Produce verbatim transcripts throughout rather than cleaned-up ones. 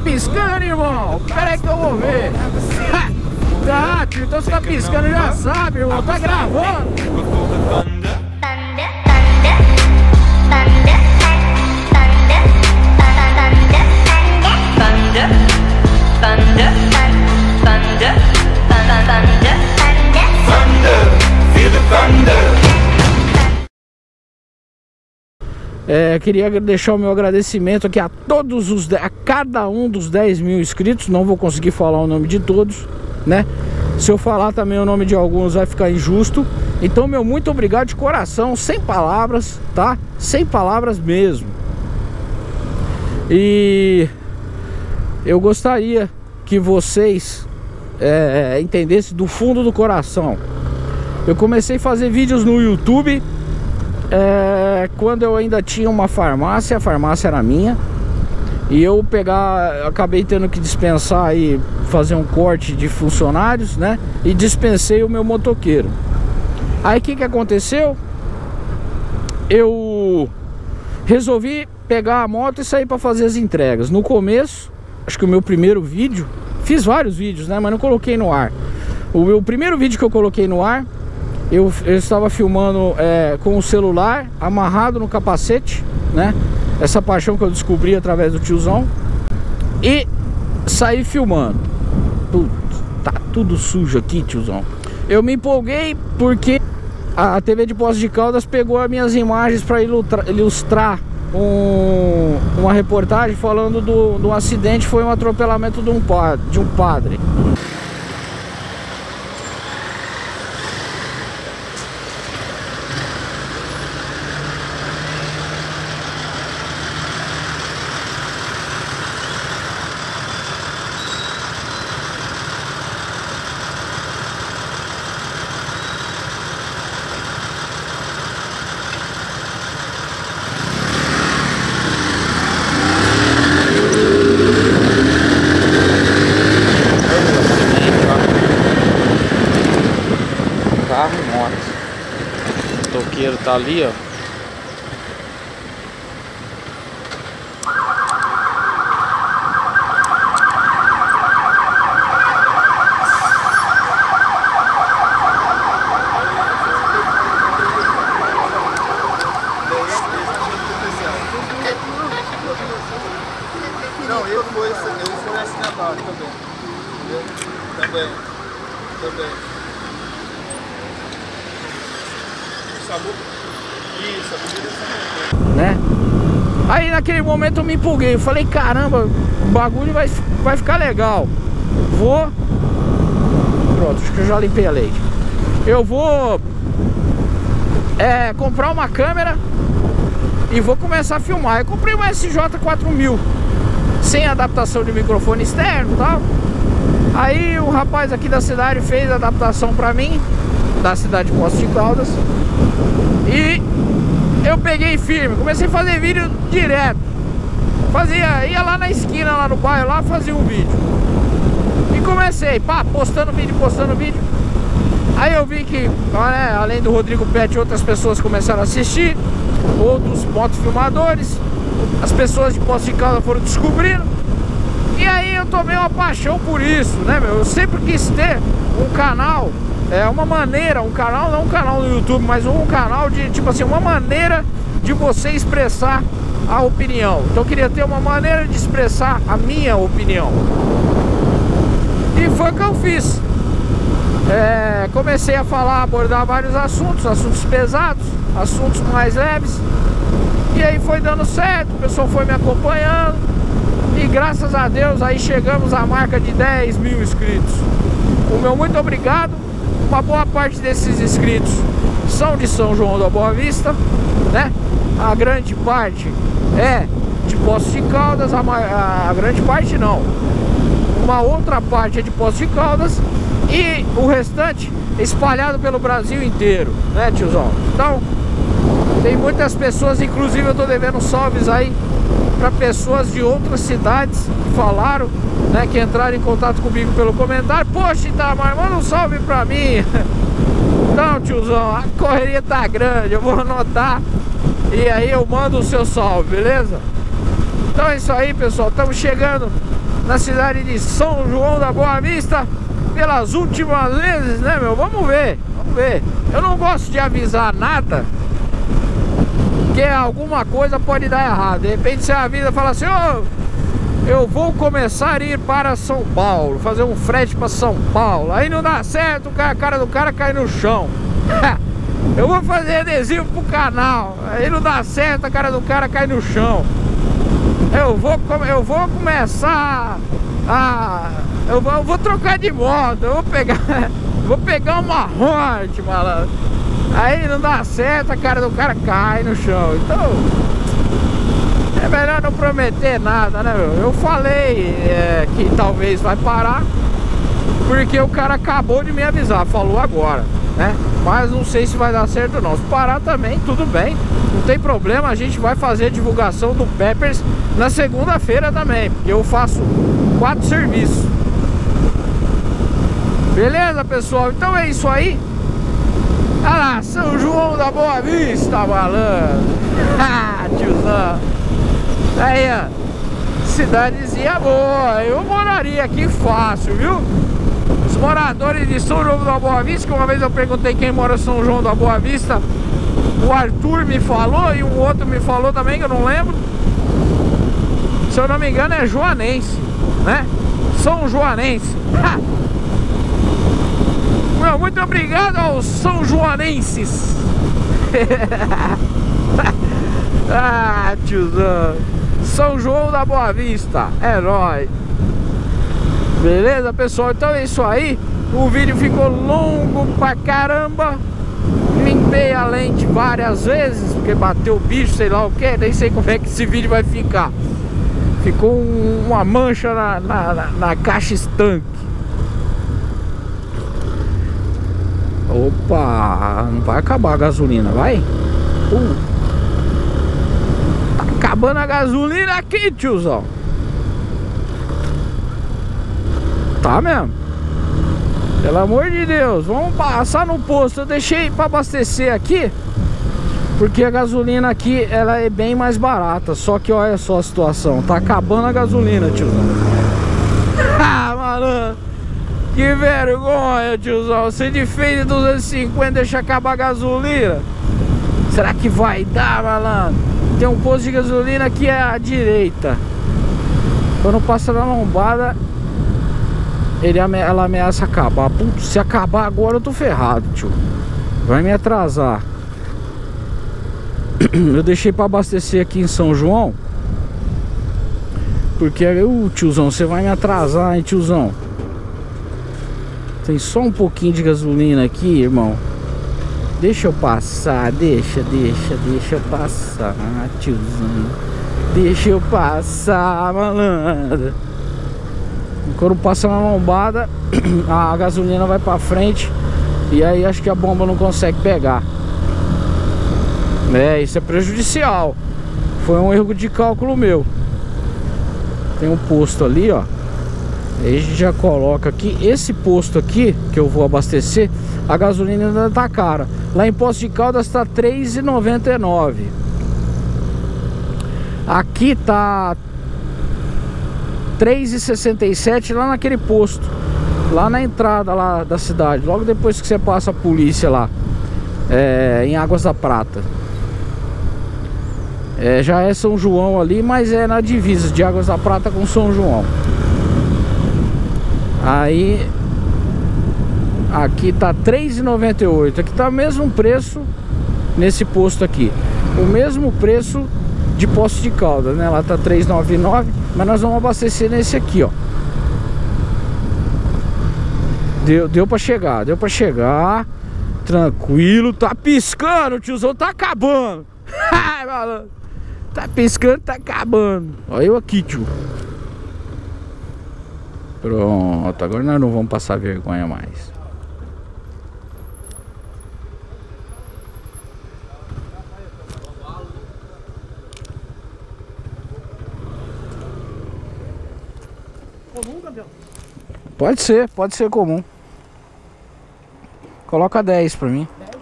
piscando, irmão? Pera aí que eu vou ver. Tá, tio, então você tá piscando, já sabe, irmão. Tá gravando. É, queria deixar o meu agradecimento aqui a todos os a cada um dos dez mil inscritos. Não vou conseguir falar o nome de todos, né? Se eu falar também o nome de alguns vai ficar injusto. Então, meu muito obrigado de coração, sem palavras, tá? Sem palavras mesmo. E eu gostaria que vocês é, entendessem do fundo do coração. Eu comecei a fazer vídeos no YouTube é, quando eu ainda tinha uma farmácia. A farmácia era minha. E eu pegar, acabei tendo que dispensar e fazer um corte de funcionários, né? E dispensei o meu motoqueiro. Aí o que que aconteceu? Eu resolvi pegar a moto e sair para fazer as entregas. No começo, acho que o meu primeiro vídeo, fiz vários vídeos, né? Mas não coloquei no ar. O meu primeiro vídeo que eu coloquei no ar, eu, eu estava filmando é, com o celular amarrado no capacete, né? Essa paixão que eu descobri através do tiozão. E saí filmando. Putz, tá tudo sujo aqui, tiozão. Eu me empolguei porque a T V de Poços de Caldas pegou as minhas imagens para ilustrar, ilustrar um, uma reportagem falando do, do acidente. Foi um atropelamento de um padre, de um padre. Carro e moto. O toqueiro tá ali, ó. Não, ele foi, ele foi acidentado também. Entendeu? Também. Também. Isso, a bebida né? Aí naquele momento eu me empolguei. Eu falei, caramba, o bagulho vai, vai ficar legal. Vou. Pronto, acho que eu já limpei a leite. Eu vou é, comprar uma câmera e vou começar a filmar. Eu comprei uma S J quatro mil sem adaptação de microfone externo e tal. Aí o rapaz aqui da cidade fez a adaptação pra mim, da cidade de Poços de Caldas. E eu peguei firme, comecei a fazer vídeo direto. Fazia, ia lá na esquina, lá no bairro, lá fazia um vídeo. E comecei, pá, postando vídeo, postando vídeo. Aí eu vi que, né, além do Rodrigo Pet, outras pessoas começaram a assistir, outros motofilmadores. As pessoas de Poços de Caldas foram descobrindo. E aí eu tomei uma paixão por isso, né, meu? Eu sempre quis ter um canal, é uma maneira, um canal, não um canal no YouTube, mas um canal de, tipo assim, uma maneira de você expressar a opinião. Então eu queria ter uma maneira de expressar a minha opinião. E foi o que eu fiz. É, comecei a falar, abordar vários assuntos, assuntos pesados, assuntos mais leves. E aí foi dando certo, o pessoal foi me acompanhando. E graças a Deus aí chegamos à marca de dez mil inscritos. O meu muito obrigado. Uma boa parte desses inscritos são de São João da Boa Vista, né? A grande parte é de Poços de Caldas, a, a, a grande parte não. Uma outra parte é de Poços de Caldas e o restante espalhado pelo Brasil inteiro, né, tiozão? Então, tem muitas pessoas, inclusive eu tô devendo salves aí para pessoas de outras cidades que falaram, né, que entraram em contato comigo pelo comentário. Poxa, Itamar, manda um salve pra mim. Então, tiozão, a correria tá grande, eu vou anotar e aí eu mando o seu salve, beleza? Então é isso aí, pessoal, estamos chegando na cidade de São João da Boa Vista pelas últimas vezes, né, meu? Vamos ver, vamos ver. Eu não gosto de avisar nada, porque alguma coisa pode dar errado. De repente você avisa e fala assim: ô, eu vou começar a ir para São Paulo, fazer um frete para São Paulo. Aí não dá certo, a cara do cara cai no chão. Eu vou fazer adesivo pro canal. Aí não dá certo, a cara do cara cai no chão. Eu vou, eu vou começar a... Eu vou, eu vou trocar de moto. Eu vou pegar... Vou pegar uma Hornet, malandro. Aí não dá certo, a cara do cara cai no chão. Então... é melhor não prometer nada, né, meu? Eu falei é, que talvez vai parar, porque o cara acabou de me avisar, falou agora, né? Mas não sei se vai dar certo ou não. Se parar também, tudo bem, não tem problema. A gente vai fazer a divulgação do Peppers na segunda-feira também, porque eu faço quatro serviços. Beleza, pessoal? Então é isso aí. Olha lá, São João da Boa Vista, malandro. Ah, tiozão. Aí, ó, cidadezinha boa. Eu moraria aqui fácil, viu? Os moradores de São João da Boa Vista, que uma vez eu perguntei quem mora em São João da Boa Vista, o Arthur me falou e um outro me falou também, que eu não lembro. Se eu não me engano é joanense, né? São Joanense. Ha! Meu, muito obrigado aos São Joanenses. Ah, tiozão. São João da Boa Vista, é nóis. Beleza, pessoal? Então é isso aí. O vídeo ficou longo pra caramba. Limpei a lente várias vezes, porque bateu o bicho, sei lá o que. Nem sei como é que esse vídeo vai ficar. Ficou um, uma mancha na, na, na, na caixa estanque. Opa, não vai acabar a gasolina, vai? Uh. Tá acabando a gasolina aqui, tiozão. Tá mesmo? Pelo amor de Deus, vamos passar no posto. Eu deixei para abastecer aqui, porque a gasolina aqui ela é bem mais barata. Só que olha só a situação, tá acabando a gasolina, tiozão. Ah, malandro, que vergonha, tiozão. Você de feio de duzentos e cinquenta deixa acabar a gasolina. Será que vai dar, malandro? Tem um posto de gasolina aqui à direita. Quando passa na lombada, ele ame ela ameaça acabar. Putz, se acabar agora eu tô ferrado, tio. Vai me atrasar. Eu deixei pra abastecer aqui em São João, porque, uh, tiozão, você vai me atrasar, hein, tiozão. Tem só um pouquinho de gasolina aqui, irmão. Deixa eu passar, deixa, deixa, deixa eu passar, tiozão. Deixa eu passar, malandro. Quando passa na lombada, a gasolina vai pra frente, e aí acho que a bomba não consegue pegar. É, isso é prejudicial. Foi um erro de cálculo meu. Tem um posto ali, ó. Aí a gente já coloca aqui. Esse posto aqui, que eu vou abastecer, a gasolina ainda tá cara. Lá em Poços de Caldas tá três reais e noventa e nove centavos. Aqui tá três reais e sessenta e sete centavos lá naquele posto, lá na entrada lá da cidade, logo depois que você passa a polícia lá, é, em Águas da Prata. É, já é São João ali, mas é na divisa de Águas da Prata com São João. Aí aqui tá três reais e noventa e oito centavos. Aqui tá o mesmo preço nesse posto aqui, o mesmo preço de Poços de Caldas, né? Lá tá três reais e noventa e nove centavos, mas nós vamos abastecer nesse aqui, ó. Deu, deu pra chegar, deu pra chegar. Tranquilo, tá piscando, o tiozão tá acabando. Ai, malandro, tá piscando, tá acabando. Olha eu aqui, tio. Pronto, agora nós não vamos passar vergonha mais. Comum, campeão? Pode ser, pode ser comum. Coloca dez pra mim. dez?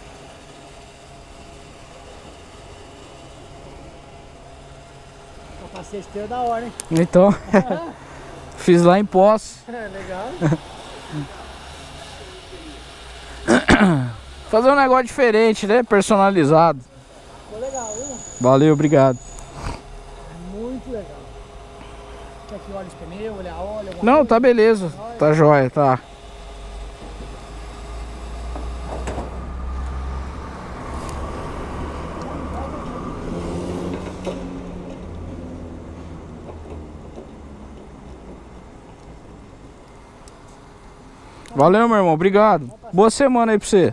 Vou Capacete teu é da hora, hein? Então, fiz lá em Poços. É, legal. Fazer um negócio diferente, né? Personalizado. Ficou legal, viu? Valeu, obrigado. Muito legal. Quer que olhe os pneus, olha a óleo? alguma Não, coisa? tá beleza. Tá jóia, tá. Valeu, meu irmão, obrigado. Boa semana aí pra você.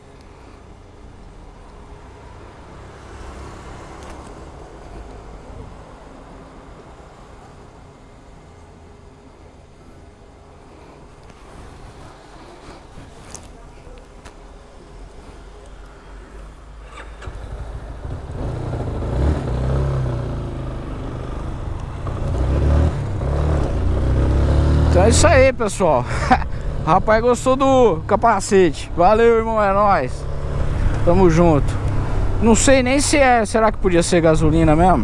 Então é isso aí, pessoal. Rapaz, gostou do capacete. Valeu, irmão, é nóis. Tamo junto. Não sei nem se é. Será que podia ser gasolina mesmo?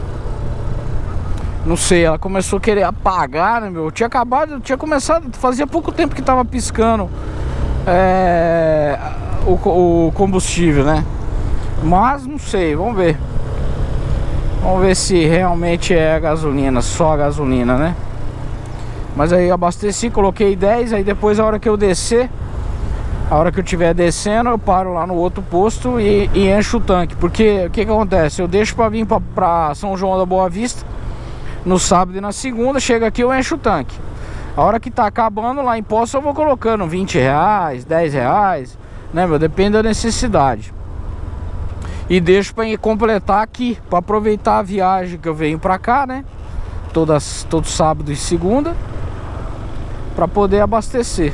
Não sei, ela começou a querer apagar, né, meu? Eu tinha acabado, tinha começado, fazia pouco tempo que tava piscando é, o, o combustível, né? Mas não sei, vamos ver. Vamos ver se realmente é a gasolina, só a gasolina, né? Mas aí eu abasteci, coloquei dez, aí depois a hora que eu descer, a hora que eu estiver descendo, eu paro lá no outro posto e, e encho o tanque. Porque o que que acontece? Eu deixo pra vir pra, pra São João da Boa Vista no sábado e na segunda, chega aqui eu encho o tanque. A hora que tá acabando lá em Poços eu vou colocando vinte reais, dez reais, né, meu? Depende da necessidade. E deixo pra completar aqui, pra aproveitar a viagem que eu venho pra cá, né? Todas, todo sábado e segunda, para poder abastecer.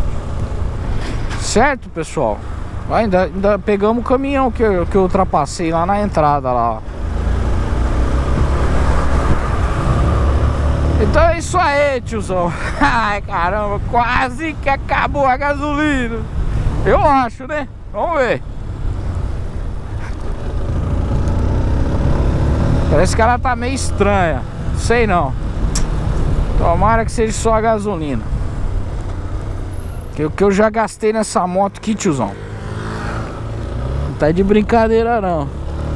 Certo, pessoal? Ainda, ainda pegamos o caminhão que eu, que eu ultrapassei lá na entrada lá. Então é isso aí, tiozão. Ai, caramba, quase que acabou a gasolina. Eu acho, né? Vamos ver. Parece que ela tá meio estranha. Sei não. Tomara que seja só a gasolina. Que o que eu já gastei nessa moto aqui, tiozão. Não tá de brincadeira não.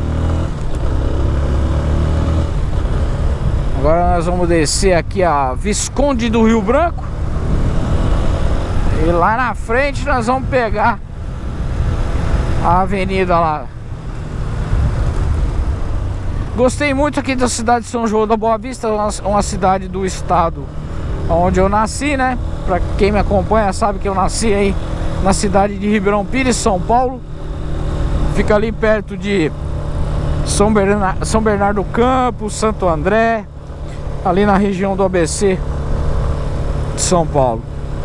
Agora nós vamos descer aqui a Visconde do Rio Branco. E lá na frente nós vamos pegar a avenida lá. Gostei muito aqui da cidade de São João da Boa Vista, uma, uma cidade do estado onde eu nasci, né? Pra quem me acompanha sabe que eu nasci aí na cidade de Ribeirão Pires, São Paulo. Fica ali perto de São Bernardo, São Bernardo do Campo, Santo André, ali na região do A B C de São Paulo,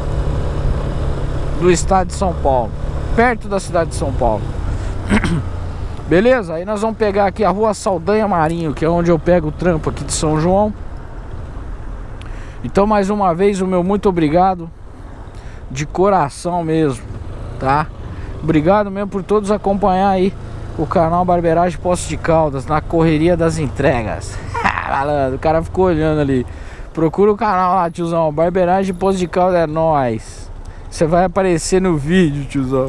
do estado de São Paulo, perto da cidade de São Paulo. Beleza? Aí nós vamos pegar aqui a Rua Saldanha Marinho, que é onde eu pego o trampo aqui de São João. Então mais uma vez o meu muito obrigado, de coração mesmo, tá? Obrigado mesmo por todos acompanhar aí o canal Barbeiragem Poços de Caldas, na correria das entregas. Malandro, o cara ficou olhando ali. Procura o canal lá, tiozão, Barbeiragem Poços de Caldas é nóis. Você vai aparecer no vídeo, tiozão.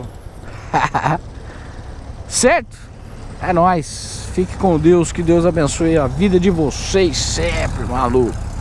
Certo? É nóis. Fique com Deus, que Deus abençoe a vida de vocês sempre, maluco.